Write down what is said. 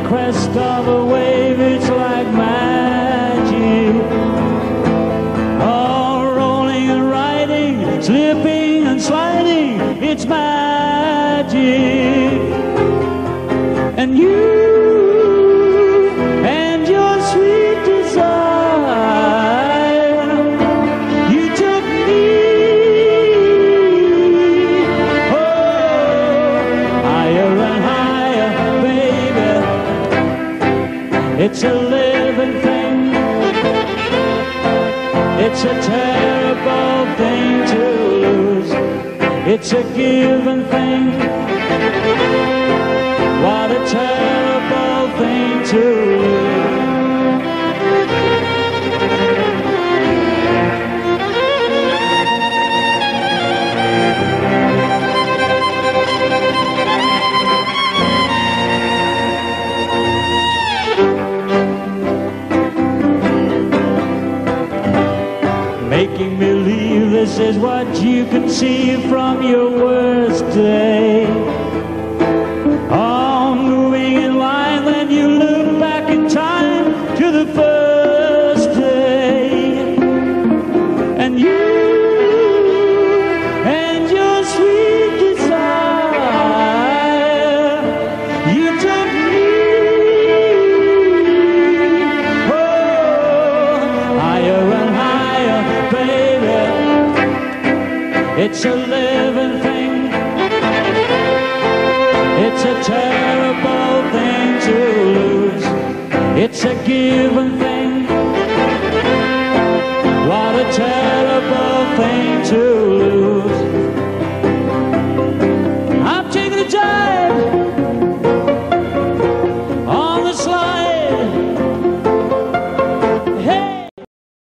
crest of a wave, it's like magic. Oh, rolling and riding, slipping and sliding, it's magic. And you and your sweet desire, you took me, oh, higher and higher, baby. It's a living thing. It's a terrible thing to lose. It's a given thing. What a terrible thing to lose. Making believe this is what you can see from your worst day. Oh, moving in line when you look back in time to the first day. And you and your sweet desire, you took me, oh, higher and higher, baby. It's a living thing. It's a terrible thing to lose. It's a given thing. What a terrible thing to lose.